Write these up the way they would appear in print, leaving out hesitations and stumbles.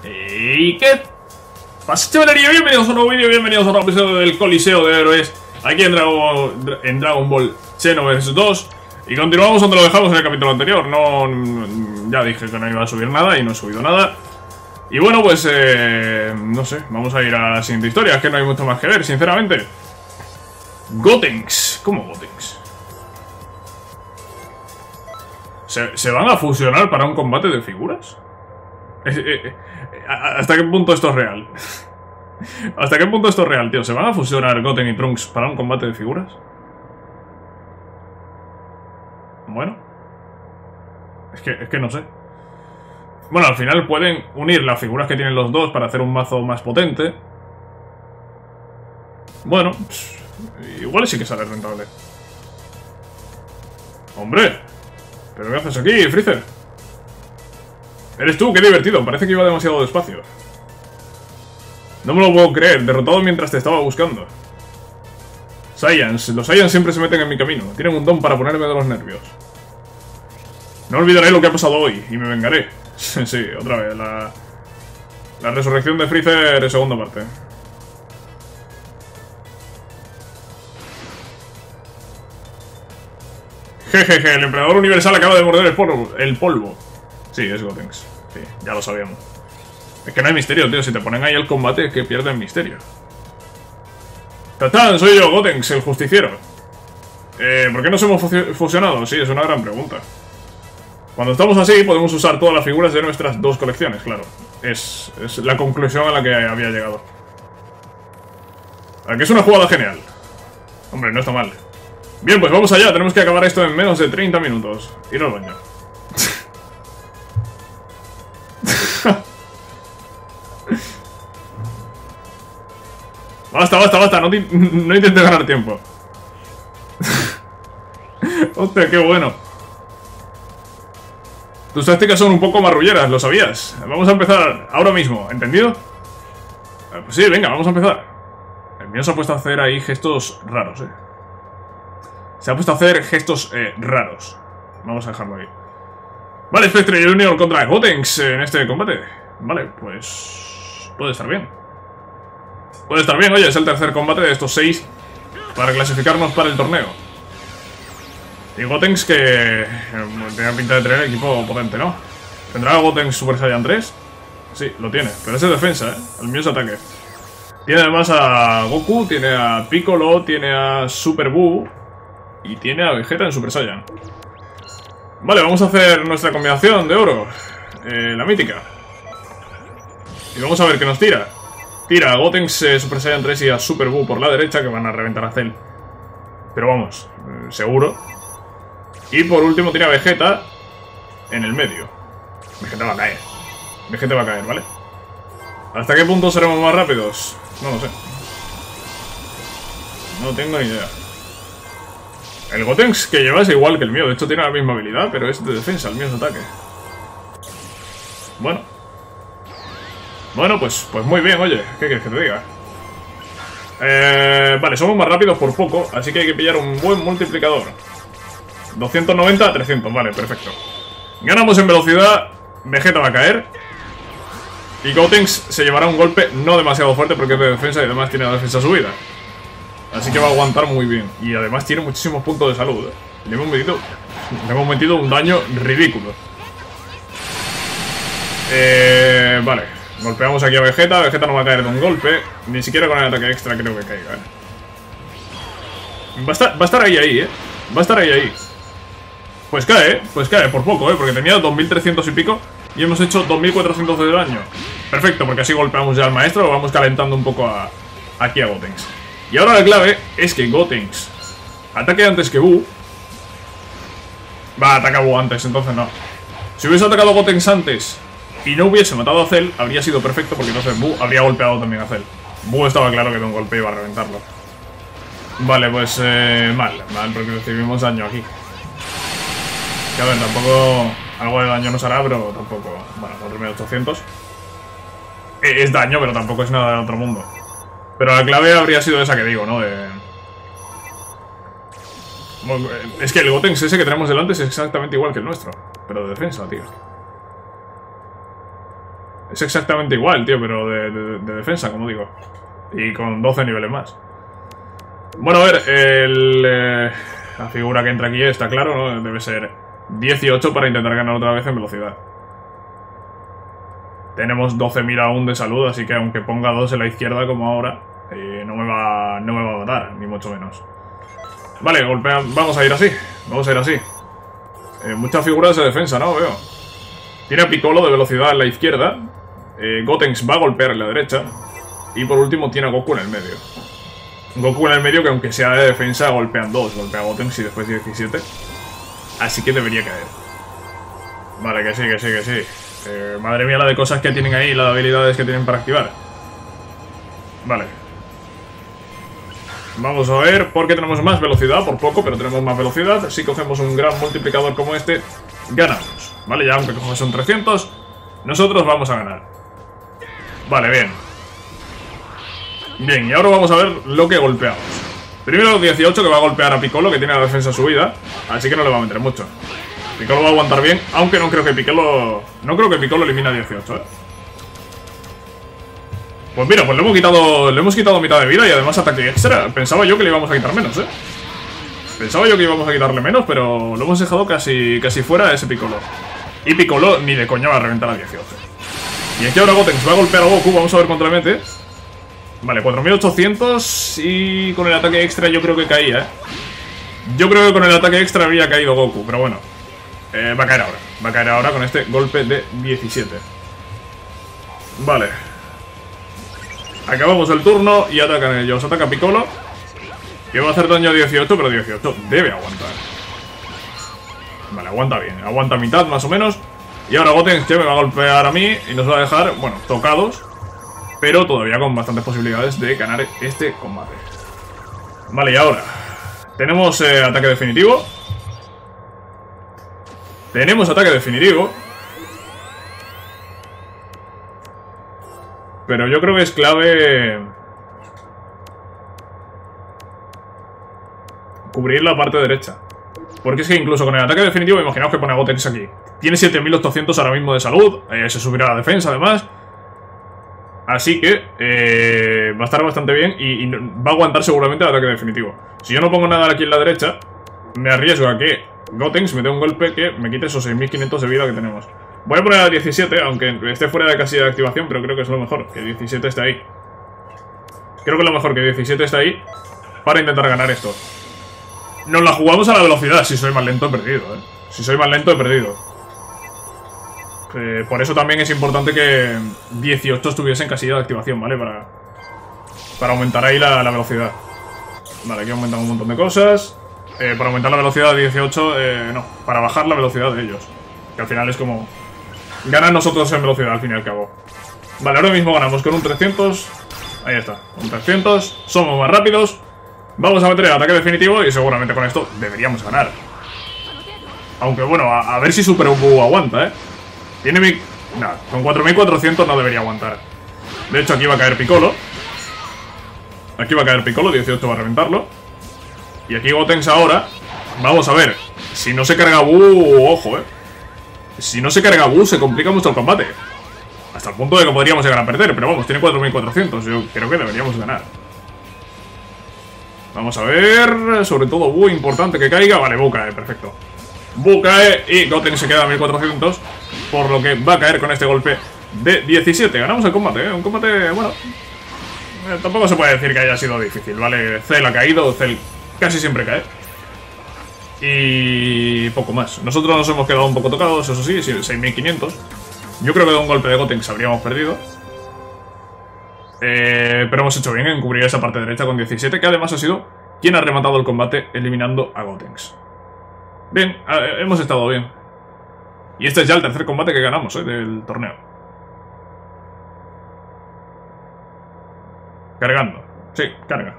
¿Y qué pasa, chavalería? Bienvenidos a un nuevo vídeo, bienvenidos a un nuevo episodio del Coliseo de Héroes aquí en Dragon Ball Xenoverse 2. Y continuamos donde lo dejamos en el capítulo anterior. Ya dije que no iba a subir nada y no he subido nada. Y bueno, pues no sé, vamos a ir a la siguiente historia, es que no hay mucho más que ver, sinceramente. Gotenks. ¿Cómo Gotenks? ¿Se van a fusionar para un combate de figuras? ¿Hasta qué punto esto es real? ¿Hasta qué punto esto es real, tío? ¿Se van a fusionar Goten y Trunks para un combate de figuras? Bueno. Es que no sé. Bueno, al final pueden unir las figuras que tienen los dos para hacer un mazo más potente. Bueno, igual sí que sale rentable. ¡Hombre! ¿Pero qué haces aquí, Freezer? ¡Eres tú! ¡Qué divertido! Parece que iba demasiado despacio. No me lo puedo creer, derrotado mientras te estaba buscando. Saiyans. Los Saiyans siempre se meten en mi camino. Tienen un don para ponerme de los nervios. No olvidaré lo que ha pasado hoy, y me vengaré. Sí, otra vez, la resurrección de Freezer, segunda parte. Jejeje, el emperador universal acaba de morder el polvo. Sí, es Gotenks. Sí, ya lo sabíamos. Es que no hay misterio, tío. Si te ponen ahí el combate, es que pierden misterio. ¡Tatán! Soy yo, Gotenks, el justiciero. ¿Por qué nos hemos fusionado? Sí, es una gran pregunta. Cuando estamos así, podemos usar todas las figuras de nuestras dos colecciones, claro. Es la conclusión a la que había llegado. ¿A que es una jugada genial? Hombre, no está mal. Bien, pues vamos allá. Tenemos que acabar esto en menos de 30 minutos. Ir al baño. Basta. No intentes ganar tiempo. Hostia, qué bueno. Tus tácticas son un poco marrulleras, ¿lo sabías? Vamos a empezar ahora mismo, ¿entendido? Pues sí, venga, vamos a empezar. El mío se ha puesto a hacer ahí gestos raros, Se ha puesto a hacer gestos raros. Vamos a dejarlo ahí. Vale, Spectre Junior contra Gotenks en este combate. Vale, pues... puede estar bien. Puede estar bien, oye, es el tercer combate de estos 6 para clasificarnos para el torneo. Y Gotenks que tiene pinta de tener equipo potente, ¿no? ¿Tendrá Gotenks Super Saiyan 3? Sí, lo tiene, pero ese es defensa, El mío es ataque. Tiene además a Goku, tiene a Piccolo, tiene a Super Buu y tiene a Vegeta en Super Saiyan. Vale, vamos a hacer nuestra combinación de oro, la mítica. Y vamos a ver qué nos tira. Tira a Gotenks Super Saiyan 3 y a Super Buu por la derecha, que van a reventar a Cell. Pero vamos, seguro. Y por último tira a Vegeta en el medio. Vegeta va a caer. Vegeta va a caer, ¿vale? ¿Hasta qué punto seremos más rápidos? No lo sé. No tengo ni idea. El Gotenks que lleva es igual que el mío. De hecho tiene la misma habilidad, pero es de defensa. El mío es ataque. Bueno, pues muy bien, oye. ¿Qué quieres que te diga? Vale, somos más rápidos por poco, así que hay que pillar un buen multiplicador. 290 a 300, vale, perfecto. Ganamos en velocidad, Vegeta va a caer y Gotenks se llevará un golpe no demasiado fuerte porque es de defensa y además tiene la defensa subida. Así que va a aguantar muy bien. Y además tiene muchísimos puntos de salud, Le hemos metido un daño ridículo. Vale, golpeamos aquí a Vegeta. Vegeta no va a caer de un golpe. Ni siquiera con el ataque extra creo que caiga, Va a estar ahí, Va a estar ahí. Pues cae por poco, porque tenía 2300 y pico y hemos hecho 2400 de daño. Perfecto, porque así golpeamos ya al maestro, vamos calentando un poco aquí a Gotenks. Y ahora la clave es que Gotenks ataque antes que Buu. Va a atacar a Buu antes, entonces no. Si hubiese atacado a Gotenks antes y no hubiese matado a Cell, habría sido perfecto porque entonces Buu habría golpeado también a Cell. Buu estaba claro que de un golpe iba a reventarlo. Vale, pues mal porque recibimos daño aquí. Que a ver, tampoco... algo de daño nos hará, pero tampoco... bueno, 4800. Es daño, pero tampoco es nada del otro mundo. Pero la clave habría sido esa que digo, ¿no? Es que el Gotenks ese que tenemos delante es exactamente igual que el nuestro. Pero de defensa, tío. Es exactamente igual, tío, pero de defensa, como digo. Y con 12 niveles más. Bueno, a ver, la figura que entra aquí está claro, ¿no? Debe ser 18 para intentar ganar otra vez en velocidad. Tenemos 12.000 aún de salud, así que aunque ponga 2 en la izquierda como ahora, no me va a matar, ni mucho menos. Vale, vamos a ir así. Vamos a ir así. Muchas figuras de defensa, ¿no? Veo. Tiene a Piccolo de velocidad en la izquierda. Gotenks va a golpear en la derecha. Y por último tiene a Goku en el medio. Goku en el medio que aunque sea de defensa golpean 2. Golpea a Gotenks y después 17. Así que debería caer. Vale, que sí, que sí, que sí. Madre mía la de cosas que tienen ahí, las habilidades que tienen para activar. Vale. Vamos a ver, porque tenemos más velocidad, por poco, pero tenemos más velocidad. Si cogemos un gran multiplicador como este, ganamos. Vale, ya aunque coges un 300, nosotros vamos a ganar. Vale, bien. Bien, y ahora vamos a ver lo que golpeamos. Primero 18 que va a golpear a Piccolo, que tiene la defensa subida, así que no le va a meter mucho. Piccolo va a aguantar bien, aunque no creo que Piccolo... No creo que Piccolo elimine a 18, Pues mira, pues le hemos quitado mitad de vida y además ataque extra. Pensaba yo que le íbamos a quitar menos, Pensaba yo que íbamos a quitarle menos, pero lo hemos dejado casi fuera a ese Piccolo. Y Piccolo ni de coña va a reventar a 18. Y aquí ahora Gotenks va a golpear a Goku, vamos a ver cuánto le mete. Vale, 4800 y con el ataque extra yo creo que caía, Yo creo que con el ataque extra habría caído Goku, pero bueno. Va a caer ahora. Va a caer ahora con este golpe de 17. Vale. Acabamos el turno y atacan ellos. Ataca Piccolo, que va a hacer daño a 18, pero 18 debe aguantar. Vale, aguanta bien. Aguanta mitad más o menos. Y ahora Gotenks que me va a golpear a mí y nos va a dejar, bueno, tocados, pero todavía con bastantes posibilidades de ganar este combate. Vale, y ahora tenemos ataque definitivo. Tenemos ataque definitivo. Pero yo creo que es clave cubrir la parte derecha. Porque es que incluso con el ataque definitivo, imaginaos que pone a Gotenks aquí. Tiene 7800 ahora mismo de salud. Se subirá la defensa además. Así que va a estar bastante bien y va a aguantar seguramente el ataque definitivo. Si yo no pongo nada aquí en la derecha, me arriesgo a que Gotenks me dé un golpe que me quite esos 6500 de vida que tenemos. Voy a poner a 17, aunque esté fuera de casilla de activación, pero creo que es lo mejor, que 17 esté ahí. Creo que es lo mejor, que 17 esté ahí para intentar ganar esto. Nos la jugamos a la velocidad. Si soy más lento he perdido, Si soy más lento he perdido. Por eso también es importante que 18 estuviese en casilla de activación, ¿vale? Para aumentar ahí la velocidad. Vale, aquí aumentamos un montón de cosas. Para aumentar la velocidad de 18, no, para bajar la velocidad de ellos. Que al final es como... ganan nosotros en velocidad al fin y al cabo. Vale, ahora mismo ganamos con un 300. Ahí está, un 300. Somos más rápidos. Vamos a meter el ataque definitivo y seguramente con esto deberíamos ganar. Aunque bueno, a ver si Super Buu aguanta, Tiene mi... nada, con 4400 no debería aguantar. De hecho aquí va a caer Piccolo. Aquí va a caer Piccolo, 18 va a reventarlo. Y aquí Gotenks ahora. Vamos a ver. Si no se carga Buu, ojo, Si no se carga Buu se complica mucho el combate. Hasta el punto de que podríamos llegar a perder. Pero vamos, tiene 4400, yo creo que deberíamos ganar. Vamos a ver. Sobre todo Buu, importante que caiga. Vale, Buu cae, perfecto. Buu cae y Gotenks se queda a 1400. Por lo que va a caer con este golpe de 17. Ganamos el combate, Un combate, bueno, tampoco se puede decir que haya sido difícil, ¿vale? Cell ha caído, Cell casi siempre cae. Y poco más. Nosotros nos hemos quedado un poco tocados, eso sí, 6500. Yo creo que de un golpe de Gotenks habríamos perdido. Pero hemos hecho bien en cubrir esa parte derecha con 17, que además ha sido quien ha rematado el combate eliminando a Gotenks. Bien, hemos estado bien. Y este es ya el tercer combate que ganamos, del torneo. Cargando. Sí, carga.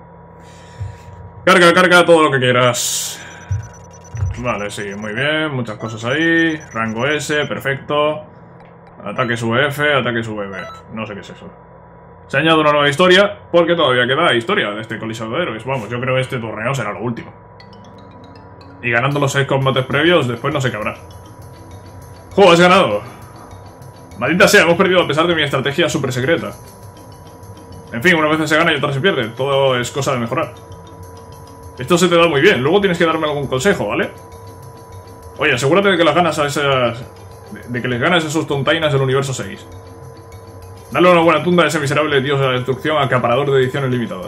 Carga todo lo que quieras. Vale, sí, muy bien. Muchas cosas ahí. Rango S, perfecto. Ataque sube F, ataque sube B. No sé qué es eso. Se añade una nueva historia, porque todavía queda historia de este Coliseo de Héroes. Vamos, yo creo que este torneo será lo último. Y ganando los 6 combates previos, después no sé qué habrá. ¡Jo, has ganado! Maldita sea, hemos perdido a pesar de mi estrategia súper secreta. En fin, una vez se gana y otra se pierde. Todo es cosa de mejorar. Esto se te da muy bien. Luego tienes que darme algún consejo, ¿vale? Oye, asegúrate de que las ganas a esas... de que les ganas a esos tontainas del universo 6. Dale una buena tunda a ese miserable dios de la destrucción acaparador de ediciones limitadas.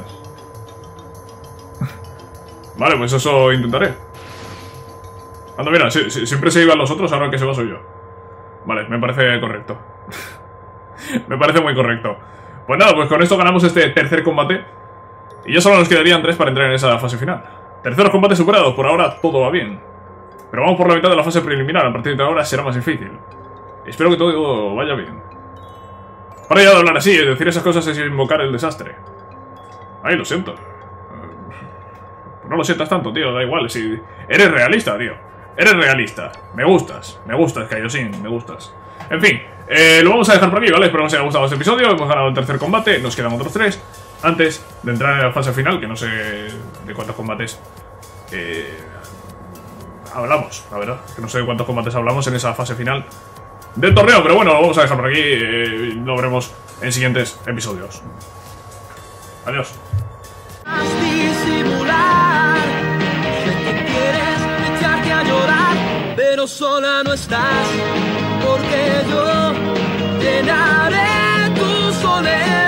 Vale, pues eso intentaré. Anda, mira, siempre se iban los otros, ahora que se va soy yo. Vale, me parece correcto. Me parece muy correcto. Pues nada, pues con esto ganamos este tercer combate. Y ya solo nos quedarían 3 para entrar en esa fase final. Terceros combates superados, por ahora todo va bien. Pero vamos por la mitad de la fase preliminar, a partir de ahora será más difícil. Espero que todo vaya bien. Para ya de hablar así, decir esas cosas es invocar el desastre. Ay, lo siento. No lo sientas tanto, tío, da igual. Si eres realista, tío. Eres realista. Me gustas, Kaioshin, me gustas. En fin, lo vamos a dejar por aquí, ¿vale? Espero que os haya gustado este episodio. Hemos ganado el tercer combate, nos quedan otros 3. Antes de entrar en la fase final, que no sé de cuántos combates hablamos, la verdad. Que no sé de cuántos combates hablamos en esa fase final del torneo, pero bueno, lo vamos a dejar por aquí. Lo veremos en siguientes episodios. Adiós. Pero sola no estás, porque yo llenaré tu soledad.